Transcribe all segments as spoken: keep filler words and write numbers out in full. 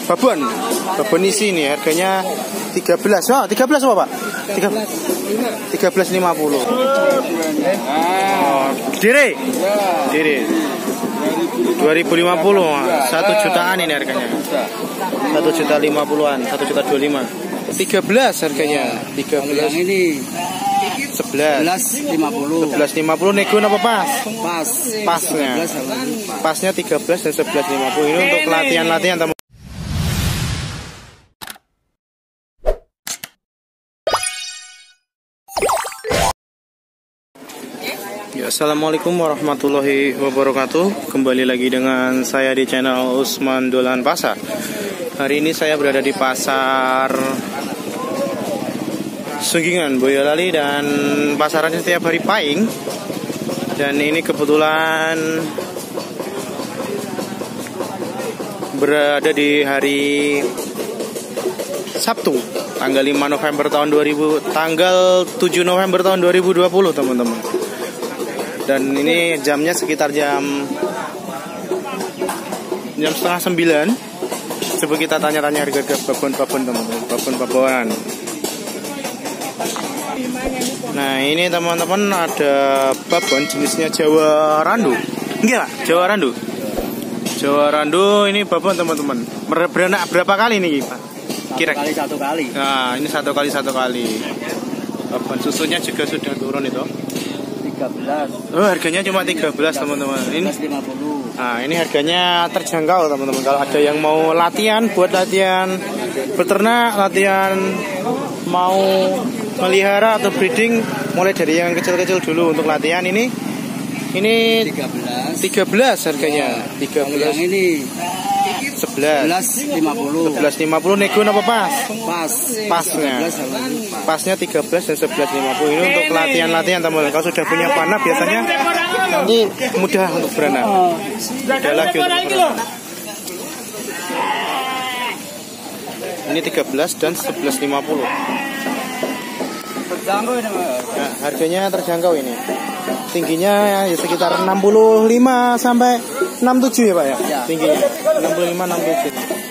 babon. Babon isi nih harganya tiga belas. Oh, tiga belas apa, Pak? tiga belas lima puluh. Oh, dire. Dire. dua ribu lima puluh. satu jutaan ini harganya. satu juta lima puluhan, satu juta dua puluh lima. tiga belas harganya. tiga belas ini sebelas lima puluh. sebelas lima puluh nego apa pas? Pas. Pasnya. Pasnya tiga belas dan sebelas lima puluh. Ini untuk latihan-latihan teman. Ya, assalamualaikum warahmatullahi wabarakatuh. Kembali lagi dengan saya di channel Usman Dolan Pasar. Hari ini saya berada di pasar Sunggingan, Boyolali, dan pasarannya setiap hari Pahing. Dan ini kebetulan berada di hari Sabtu, tanggal lima November tahun dua ribu, tanggal tujuh November tahun dua ribu dua puluh, teman-teman. Dan ini jamnya sekitar jam jam setengah sembilan. Coba kita tanya-tanya harga babon-babon, teman-teman. Babon-babonan. Nah, ini teman-teman ada babon jenisnya Jawa Randu. Enggak, Pak? Jawa Randu. Jawa Randu ini babon, teman-teman. Beranak berapa kali nih, Pak? Kira-kira satu kali. Nah, ini satu kali satu kali. Babon susunya juga sudah turun itu. tiga belas. Oh, harganya cuma tiga belas, teman-teman. Ini lima puluh. Nah, ini harganya terjangkau, teman-teman. Kalau ada yang mau latihan, buat latihan beternak, latihan mau melihara atau breeding, mulai dari yang kecil-kecil dulu untuk latihan ini. Ini tiga belas harganya. tiga belas. Yang ini sebelas lima puluh. sebelas lima puluh nego apa pas? Pas. Pasnya. Pasnya tiga belas dan sebelas lima puluh. Ini untuk latihan-latihan, teman-teman. Kalau sudah punya panah biasanya nanti mudah untuk beranak. Mudah lagi untuk beranak. Ini tiga belas dan sebelas lima puluh. Terjangkau ini, Mas. Nah, harganya terjangkau ini. Tingginya ya sekitar enam puluh lima sampai enam puluh tujuh ya, Pak ya? Ya. Tingginya enam puluh lima enam puluh tujuh.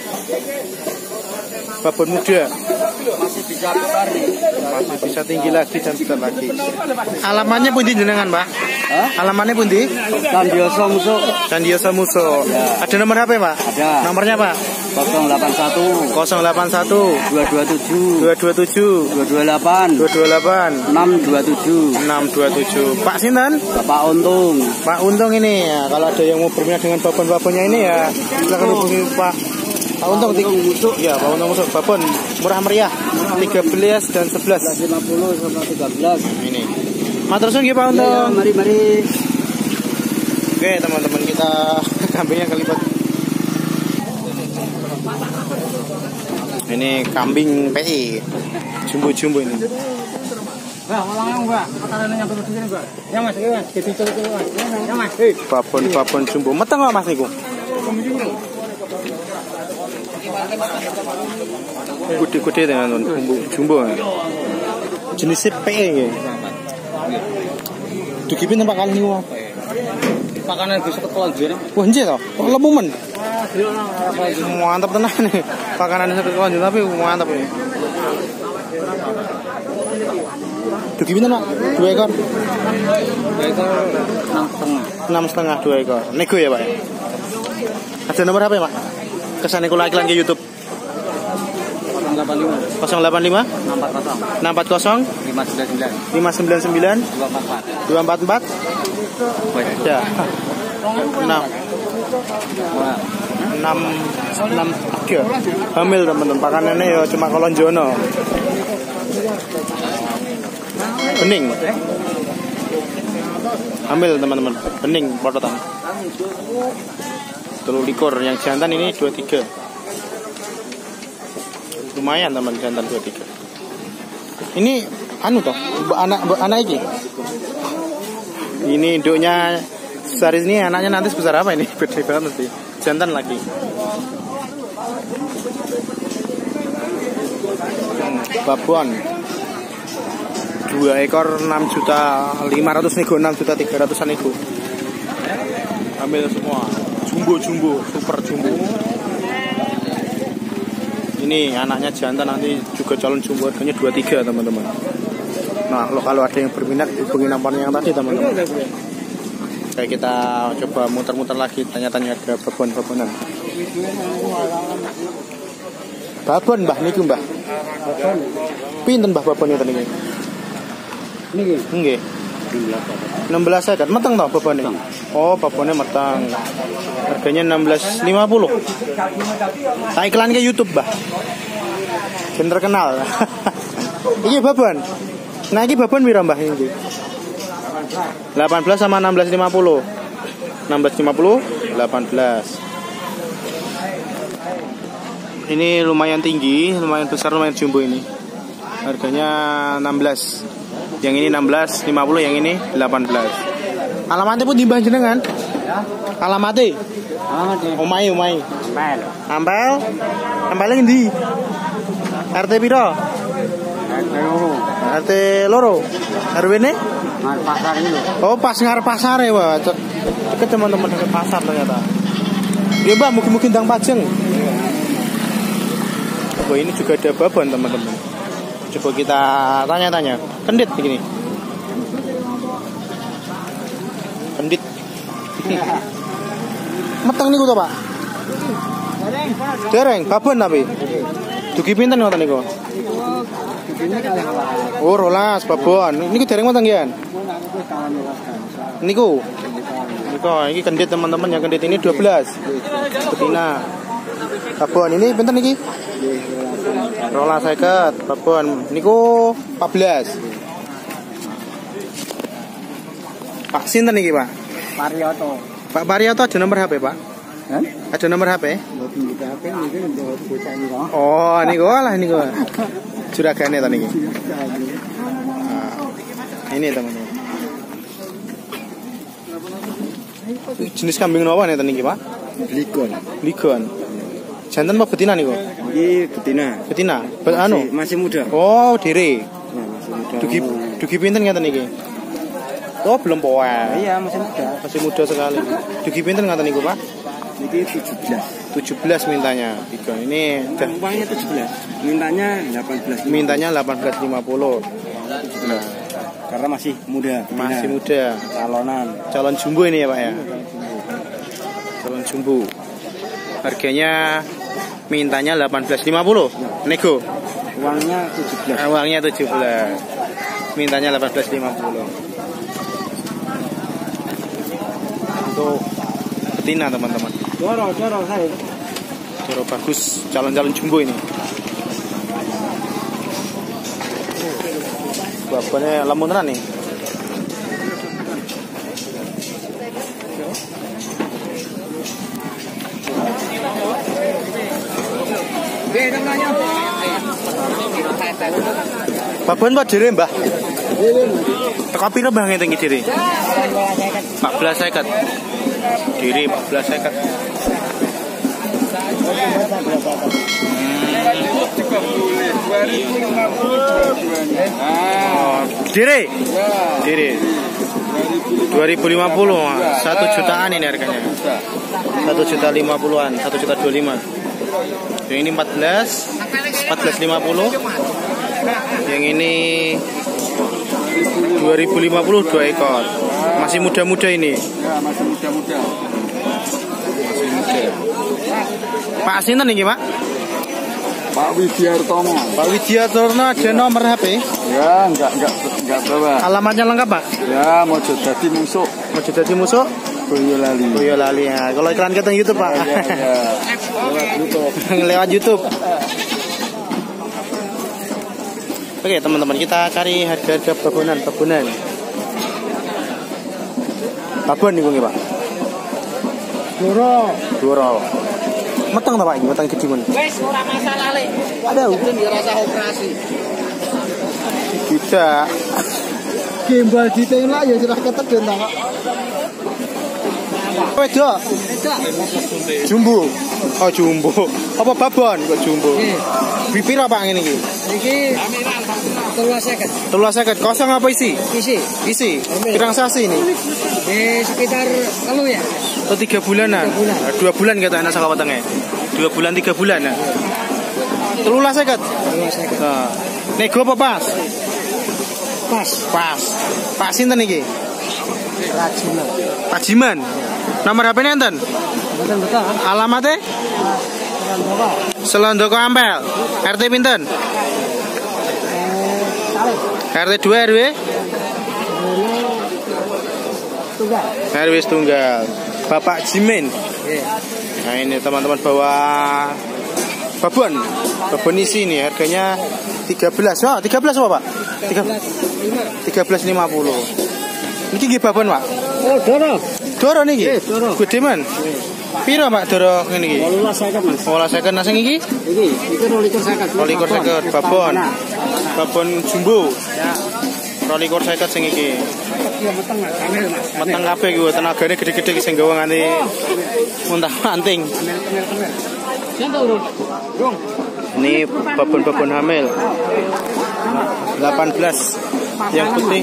Babon muda. Masih bisa besar nih. Masih bisa tinggi lagi dan besar lagi. Alamannya pundi jenengan, Pak? Hah? Alamannya pundi? Candioso Musuh. Candioso Musuh. Ya. Ada nomor H P, Pak? Ada. Nomornya, Pak? nol delapan satu nol delapan satu dua dua tujuh dua dua tujuh dua dua delapan dua dua delapan enam dua tujuh enam dua tujuh. Pak sinten? Bapak Untung. Pak Untung ini ya. Kalau ada yang mau berminat dengan babon-babonnya ini ya, silakan hubungi Pak Pak Untung. Musuh. Ya, Pak Untung Musuh. Babon murah meriah. tiga belas dan sebelas. lima puluh sama tiga belas. Ini. Matur suwun nggih Pak Ya, Untung. mari mari. Oke, teman-teman, kita kambingnya kelipat. Ini kambing P I. Jumbo-jumbo ini. Mbak, ulang Mbak. Makanannya nyampe ke sini, Mbak. Ya, Mas, ya, Mas. Dipicul itu, Mas. Ya, Mas. Babon-babon jumbo. Meteng kok, Mas niku? Gede-gede teman-teman, jumbo. Jumbo. Jenisnya P I nggih. Dugi pinten Pak kali niku? Makanan bisa ketelanjur. Wah, nggih to. Kok lemu men. Mantap tenan nih. Makanan ketelanjur tapi mantap ini. Dugi pinten, Pak? Dua ekor. Dua ekor enam setengah. Enam setengah dua ekor. Nego ya, Pak? Ada nomor H P, Pak? Kesane kula iklan ke YouTube. nol delapan lima nol delapan lima enam empat nol enam empat nol lima sembilan sembilan lima sembilan sembilan dua empat empat. dua empat empat. Ya. enam enam enam tiga. Hamil, teman-teman. Pakanannya ya cuma kolonjono. Bening. Hamil, teman-teman. Bening pototan. Telur likur. Yang jantan ini dua puluh tiga. Lumayan, teman, jantan dua puluh tiga. Ini anu toh, anak anak iki. Ini induknya sebesar ini, anaknya nanti sebesar apa ini? Gede banget sih. Jantan lagi. Hmm, babon. Dua ekor enam juta lima ratus nego, enam juta tiga ratusan nego. Ambil semua. Jumbo jumbo, super jumbo. Ini anaknya jantan, nanti juga calon jumbo, harganya dua puluh tiga teman-teman. Nah, kalau ada yang berminat hubungi nomor yang tadi teman-teman. Kayak kita coba muter-muter lagi, tanya-tanya harga babon-babonan. Babon mbah niku mbah. Pinten mbah babonnya tadi niki? Niki. Nggih. enam belas sekat meteng toh babonnya. Oh, babonnya meteng. Harganya enam belas lima puluh. Tak iklan ke YouTube, Mbah. Ben terkenal. Iki babon. Nah, iki babon piro, Mbah iki? delapan belas sama enam belas lima puluh. enam belas lima puluh, delapan belas. Ini lumayan tinggi, lumayan besar, lumayan jumbo ini. Harganya enam belas. Yang ini enam belas lima puluh, yang ini delapan belas. Alamatnya pun timbang jenengan. Alamatnya? Alamatnya. Omai, omai. Ampel. Ampel? Ampelnya ngendi? R T piro? R T loro. R T loro. R W ne? Ngarep pasar itu. Oh, pas ngarep pasar ya, Wah. Deket teman-teman deket pasar ternyata. Ya, Mbak, mungkin-mungkin Dang Pajeng. Oh, ini juga ada babon, teman-teman. Coba kita tanya-tanya. Kendit begini. Kendit. Meteng niku to, Pak? Dereng, babon tapi. Dugi pinten ngoten niku? Oh, rolas babon. Niku dereng meteng nggih. Niku. Niku iki kendit teman-teman, yang kendit ini dua belas. Betina. Babon ini pinten niki? Rolas seket. Babon niku empat belas. Pak sinten niki, Pak? Parioto. Pak Parioto ada nomor H P, Pak? Hah? Ada nomor H P? Oh, Oh, niku lah niku. Juragane ta niki. Nah, ini teman-teman. Jenis kambing napa nih niki, Pak? Ligon. Ligon. Jantan apa betina niku? Ini betina. Betina. Be anu. Masih muda. Oh, dere. Nah, masih muda. Dugi dugi pinten ngeten niki? Oh, belum poe. Iya, masih muda. Masih muda sekali. Dugi pinten ngeten niku, Pak? Ini tujuh belas. tujuh belas mintanya. Ligon. Ini dah Uangnya tujuh belas. Mintanya delapan belas. mintanya delapan belas lima puluh. Nah, Karena masih muda. betina. masih muda. Calonan. Calon jumbo ini ya, Pak ya. Calon jumbo. Harganya mintanya delapan belas lima puluh. Nego. Uangnya tujuh belas. Uangnya tujuh belas. Mintanya delapan belas lima puluh. Untuk betina, teman-teman. Joro, joro saya. Joro bagus, calon-calon jumbo ini. Babonnya lamun tenan nih. Babon Pak dhewe, Mbah. Teko piro Mbah ngene iki dhewe? empat belas seket. Diri empat belas seket. Oh, diri. Diri. dua ribu lima puluh. satu jutaan ini harganya. satu juta lima puluhan, satu juta dua puluh lima. Yang ini empat belas, empat belas lima puluh. Yang ini dua ribu lima puluh, dua ekor. Masih muda-muda ini. Ya, masih muda-muda. Masih muda. Pak sinten niki, Pak? Pak Widiartono. Pak Widiartono ada nomor H P? Ya, enggak enggak enggak bawa. Alamatnya lengkap, Pak? Ya, mau jadi musuh. Mau jadi musuh? Boyolali. Boyolali ya. Kalau iklan kita YouTube, Pak. Ya, ya. Lewat YouTube. Lewat YouTube. Oke, teman-teman, kita cari harga-harga babonan, babonan. Babon niku nggih, Pak. Doro. Doro. Meteng ta, Pak? Iki meteng gede men. Wes ora masalah le. Ada Mungkin dia rasa operasi. Tidak. Gimbal ditengok ya sudah ketegen ta kok. Wedok. Jumbo. Oh, jumbo. Apa babon kok jumbo? Nggih. Piro Pak ngene iki? Iki telulas seket. Telulas seket. Kosong apa isi? Isi. Isi. Pirang sasi ini? Eh sekitar telu ya. Oh, tiga bulanan. Tiga bulan. Dua bulan kata anak saka wetenge. Dua bulan tiga bulan ya. telulas seket. Nah, nego apa pas? Pas. Pas. Pak sinten iki? Rajiman. Pak Jiman. Nomor H P-ne enten? Betul betul. Alamatnya? Selondoko Ampel. R T pinten? R T dua R W? Tunggal. R W tunggal. Bapak Jimin. Nah ini teman-teman bawa babon. Babon isi nih harganya tiga belas. Wah, tiga belas apa, Pak? tiga belas lima puluh. Niki nggih babon, Pak? Oh, doro. Doro niki. Nggih, doro. Gede men. Piro, Pak, doro ngene iki? delapan belas Mas. delapan belas nah sing iki? Iki, iki dua likur seket. dua likur seket babon. Babon jumbo. Ya. dua likur seket sing iki. Ya meteng Mas, amel Mas. Meteng kabeh iki tenagane gede-gede sing gawa nganti muntah manting. Ini babon-babon hamil. delapan belas yang putih.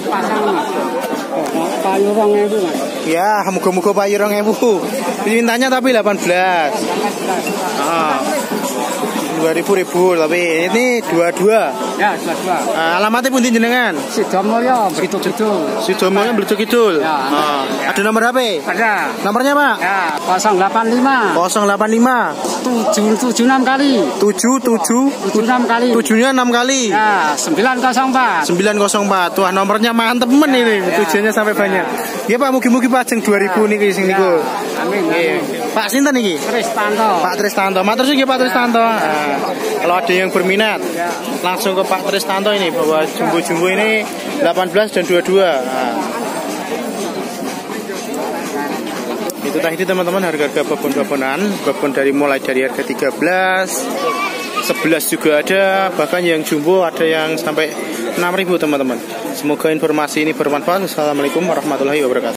Payu rong ewu Mas. Ya, muga-muga payu rong ewu. Mintanya tapi delapan belas. Ah. dua ribu ribu tapi ini dua puluh dua. Ya, dua puluh dua. Uh, alamatnya pun jenengan? Sidomulyo, Blituk Kidul. Sidomulyo, Blituk Kidul. Ya, uh, ya. Ada nomor H P? Ada. Nomornya, Pak? Ya, nol delapan lima. nol delapan lima. tujuh tujuh enam kali. tujuh tujuh tujuh enam kali. tujuh-nya enam kali. Ya, sembilan nol empat. sembilan nol empat. Wah, nomornya mantep men ya, ini. Ya, tujuannya sampai ya. banyak. Ya, Pak, mugi-mugi pajeng dua ribu ya. niki sing ya. niku. Amin. amin. Pak sinten niki? Tristanto. Pak Tristanto. Matur suwun Pak Tristanto. Nah, kalau ada yang berminat Ya. langsung ke Pak Tristanto ini bahwa jumbo-jumbo ini delapan belas dan dua puluh dua. Nah. Itu tadi teman-teman harga-harga babon-babonan. Babon dari mulai dari harga tiga belas, sebelas juga ada, bahkan yang jumbo ada yang sampai enam ribu teman-teman. Semoga informasi ini bermanfaat. Assalamualaikum warahmatullahi wabarakatuh.